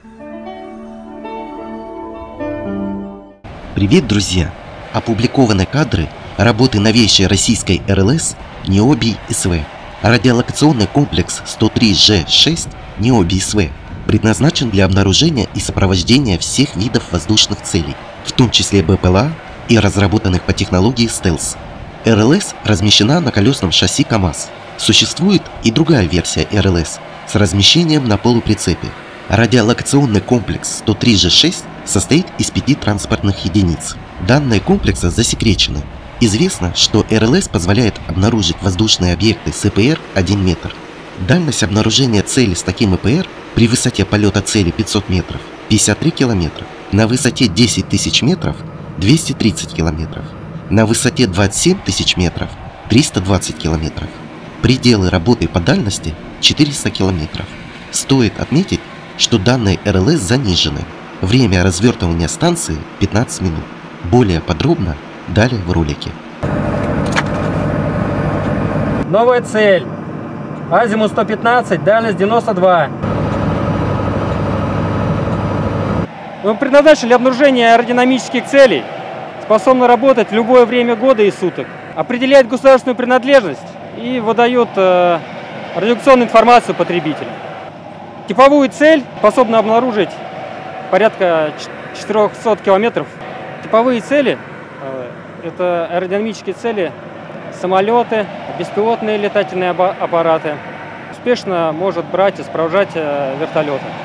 Привет, друзья! Опубликованы кадры работы новейшей российской РЛС НИОБИ-СВ. Радиолокационный комплекс 103Ж6 НИОБИ-СВ предназначен для обнаружения и сопровождения всех видов воздушных целей, в том числе БПЛА и разработанных по технологии стелс. РЛС размещена на колесном шасси КАМАЗ. Существует и другая версия РЛС с размещением на полуприцепе. Радиолокационный комплекс 103Ж6 состоит из 5 транспортных единиц. Данные комплекса засекречены. Известно, что РЛС позволяет обнаружить воздушные объекты с ИПР 1 метр. Дальность обнаружения цели с таким ИПР при высоте полета цели 500 метров – 53 километра, на высоте 10 тысяч метров – 230 километров, на высоте 27 тысяч метров – 320 километров. Пределы работы по дальности – 400 километров. Стоит отметить, что данные РЛС занижены. Время развертывания станции 15 минут. Более подробно далее в ролике. Новая цель. Азимут 115, дальность 92. Мы предназначены для обнаружения аэродинамических целей, способны работать в любое время года и суток, определяет государственную принадлежность и выдает радиационную информацию потребителям. Типовую цель способна обнаружить порядка 400 километров. Типовые цели – это аэродинамические цели, самолеты, беспилотные летательные аппараты. Успешно может брать и сопровождать вертолеты.